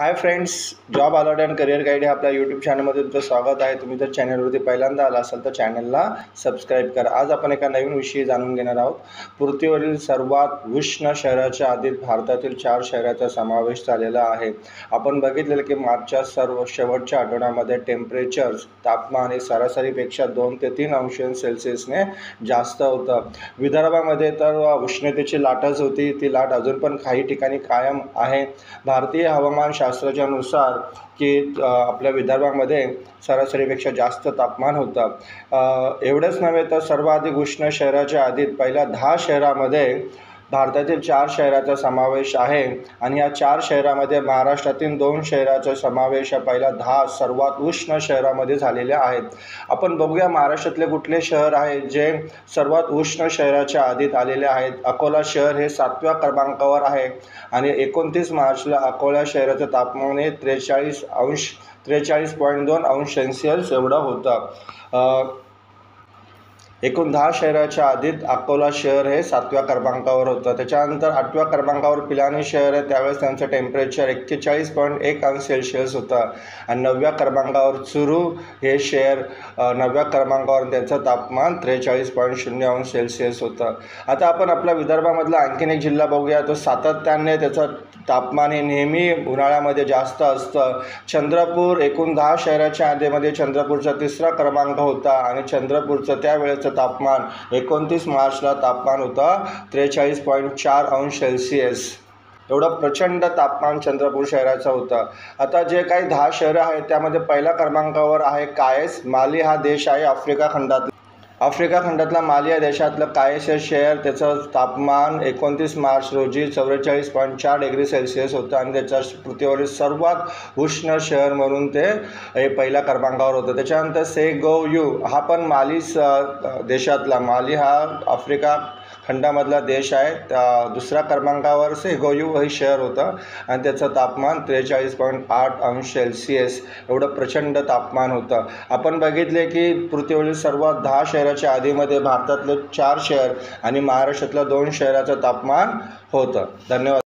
High friends, job alert and career guide हे आपल्या YouTube चॅनलमध्ये तुमचं स्वागत आहे। तुम्ही जर चॅनलवरती पहिल्यांदा आला असाल तर चॅनलला सबस्क्राईब करा। आज आपण एका नवीन विषयी जाणून घेणार आहोत। पृथ्वीवरील सर्वात उष्ण शहराच्या यादीत भारतातील 4 शहरांचा समावेश झालेला आहे। आपण बघितलेलं की मार्चच्या शेवटच्या आठवड्यामध्ये तापमान हे सरासरीपेक्षा 2 ते 3 अंश सेल्सिअसने जास्त होतं। विदर्भामध्ये तर उष्णतेची लाटच होती, ती लाट अजून पण काही ठिकाणी कायम आहे। भारतीय हवामान शास्त्राच्या नुसार की आपल्या विदर्भामध्ये सरासरीपेक्षा जास्त तापमान होतं। एवढंच नव्हे तर सर्वाधिक उष्ण शहराच्या यादीत पहिल्या 10 शहरामध्ये भारतातील 4 शहरांचा समावेश आहे आणि या 4 शहरांमध्ये महाराष्ट्रातील 2 शहरांचा समावेश या पहिल्या 10 सर्वात उष्ण शहरांमध्ये झालेल्या आहेत। आपण बघूया महाराष्ट्रातले कुठले शहर आहे जे सर्वात उष्ण शहराच्या यादीत आलेले आहेत। अकोला शहर हे 7व्या क्रमांकावर आहे आणि 29 मार्चला अकोला शहराचं तापमान हे 43.2 अंश सेल्सिअस एवढं होतं। एकूण 10 शहराच्या यादीत अकोला शहर हे 7व्या क्रमांकावर होतं। त्याच्यानंतर 8व्या क्रमांकावर पिलानी शहर आहे, त्यावेळेस त्यांचं टेम्परेचर 41.1 अंश सेल्सिअस होतं आणि 9व्या क्रमांकावर चुरू हे शहर 9व्या क्रमांकावर त्यांचं तापमान 43.0 अंश सेल्सिअस होतं। आता आपण आपल्या विदर्भामधला आणखीन एक जिल्हा बघूया, तो सातत्याने त्याचं तापमान हे नेहमी उन्हाळ्यामध्ये जास्त असतं। चंद्रपूर एकूण 10 शहराच्या यादीमध्ये चंद्रपूरचा 3रा क्रमांक होता आणि चंद्रपूरचं त्यावेळेचं तापमान 29 मार्चला तापमान होतं 43.4 अंश सेल्सिअस। एवढं प्रचंड तापमान चंद्रपूर शहराचं होतं। आता जे काही 10 शहरं आहेत त्यामध्ये पहिल्या क्रमांकावर आहे कायस। माली हा देश आहे आफ्रिका खंडातला माली या देशातलं कायस हे शहर, त्याचं तापमान 29 मार्च रोजी 44.4 डिग्री सेल्सिअस होतं आणि त्याच्या पृथ्वीवरील सर्वात उष्ण शहर म्हणून ते पहिल्या क्रमांकावर होतं। त्याच्यानंतर सेगोयू हा पण माली हा आफ्रिका खंडामधला देश आहे, 2ऱ्या क्रमांकावर सेगोयू हे शहर होतं आणि त्याचं तापमान 43.8 अंश सेल्सिअस एवढं प्रचंड तापमान होतं। आपण बघितले की पृथ्वीवरील सर्वात 10 शहराच्या यादीमध्ये भारतातले 4 शहर आणि महाराष्ट्रातल्या 2 शहराचं तापमान होतं। धन्यवाद।